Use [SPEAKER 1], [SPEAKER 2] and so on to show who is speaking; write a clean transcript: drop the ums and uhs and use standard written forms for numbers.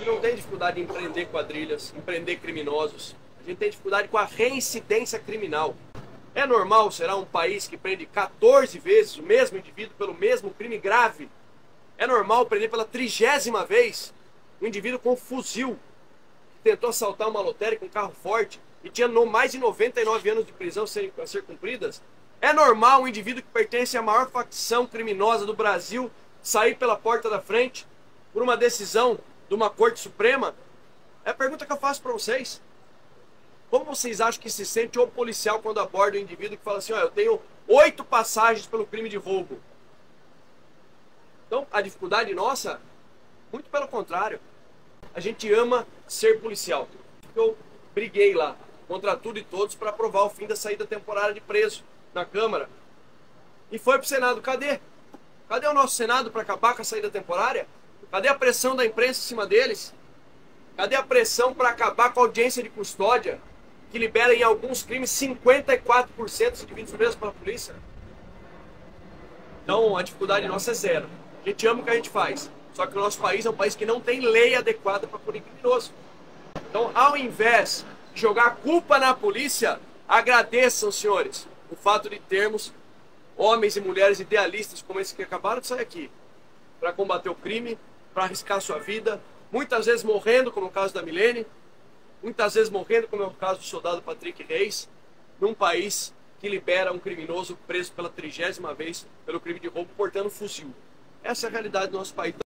[SPEAKER 1] não tem dificuldade em prender quadrilhas, em prender criminosos. A gente tem dificuldade com a reincidência criminal. É normal, será, um país que prende 14 vezes o mesmo indivíduo pelo mesmo crime grave? É normal prender pela 30ª vez um indivíduo com fuzil, que tentou assaltar uma lotérica com um carro forte e tinha mais de 99 anos de prisão a ser cumpridas? É normal um indivíduo que pertence à maior facção criminosa do Brasil sair pela porta da frente por uma decisão de uma Corte Suprema? É a pergunta que eu faço para vocês. Como vocês acham que se sente o policial quando aborda um indivíduo que fala assim, ó, eu tenho 8 passagens pelo crime de roubo? Então, a dificuldade nossa, muito pelo contrário. A gente ama ser policial. Eu briguei lá contra tudo e todos para aprovar o fim da saída temporária de preso na Câmara. E foi pro Senado. Cadê? Cadê o nosso Senado para acabar com a saída temporária? Cadê a pressão da imprensa em cima deles? Cadê a pressão para acabar com a audiência de custódia, que libera em alguns crimes 54% dos indivíduos presos pela polícia? Então a dificuldade nossa é zero. A gente ama o que a gente faz. Só que o nosso país é um país que não tem lei adequada para punir criminoso. Então, ao invés de jogar a culpa na polícia, agradeçam, senhores, o fato de termos homens e mulheres idealistas como esse que acabaram de sair aqui, para combater o crime, para arriscar sua vida, muitas vezes morrendo, como é o caso da Milene, muitas vezes morrendo, como é o caso do soldado Patrick Reis, num país que libera um criminoso preso pela 30ª vez pelo crime de roubo portando fuzil. Essa é a realidade do nosso país.